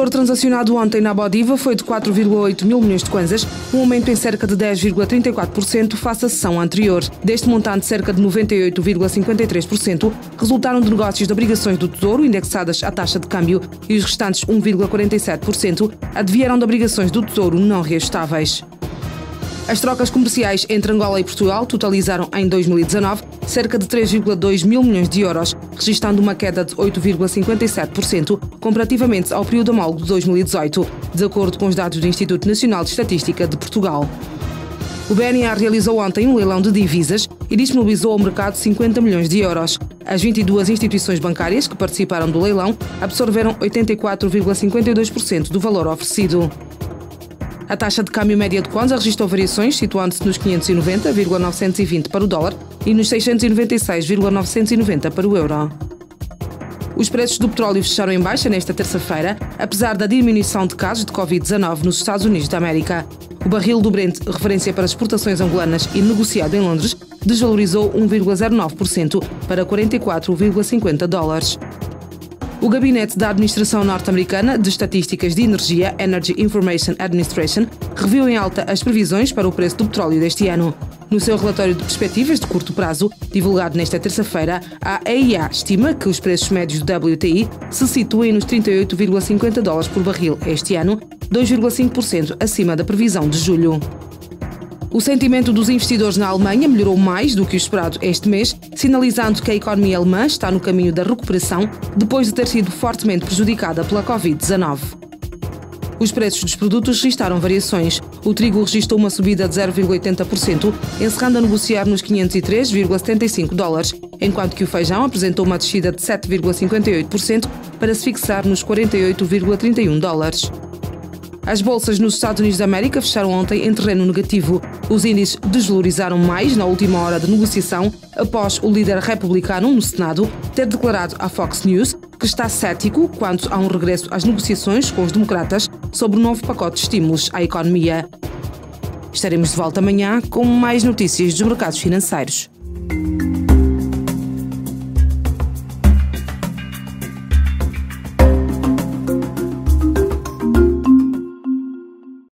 valor transacionado ontem na Bodiva foi de 4,8 mil milhões de kwanzas, um aumento em cerca de 10,34% face à sessão anterior. Deste montante, cerca de 98,53% resultaram de negócios de obrigações do Tesouro indexadas à taxa de câmbio e os restantes 1,47% advieram de obrigações do Tesouro não reajustáveis. As trocas comerciais entre Angola e Portugal totalizaram em 2019 cerca de 3,2 mil milhões de euros, registrando uma queda de 8,57% comparativamente ao período homólogo de 2018, de acordo com os dados do Instituto Nacional de Estatística de Portugal. O BNA realizou ontem um leilão de divisas e disponibilizou ao mercado 50 milhões de euros. As 22 instituições bancárias que participaram do leilão absorveram 84,52% do valor oferecido. A taxa de câmbio média de Kwanza registrou variações, situando-se nos 590,920 para o dólar e nos 696,990 para o euro. Os preços do petróleo fecharam em baixa nesta terça-feira, apesar da diminuição de casos de Covid-19 nos Estados Unidos da América. O barril do Brent, referência para as exportações angolanas e negociado em Londres, desvalorizou 1,09% para 44,50 dólares. O gabinete da Administração Norte-Americana de Estatísticas de Energia, Energy Information Administration, reviu em alta as previsões para o preço do petróleo deste ano. No seu relatório de perspectivas de curto prazo, divulgado nesta terça-feira, a EIA estima que os preços médios do WTI se situem nos 38,50 dólares por barril este ano, 2,5% acima da previsão de julho. O sentimento dos investidores na Alemanha melhorou mais do que o esperado este mês, sinalizando que a economia alemã está no caminho da recuperação depois de ter sido fortemente prejudicada pela Covid-19. Os preços dos produtos registaram variações. O trigo registrou uma subida de 0,80%, encerrando a negociar nos 503,75 dólares, enquanto que o feijão apresentou uma descida de 7,58% para se fixar nos 48,31 dólares. As bolsas nos Estados Unidos da América fecharam ontem em terreno negativo. Os índices desvalorizaram mais na última hora de negociação, após o líder republicano no Senado ter declarado à Fox News que está cético quanto a um regresso às negociações com os democratas sobre o novo pacote de estímulos à economia. Estaremos de volta amanhã com mais notícias dos mercados financeiros.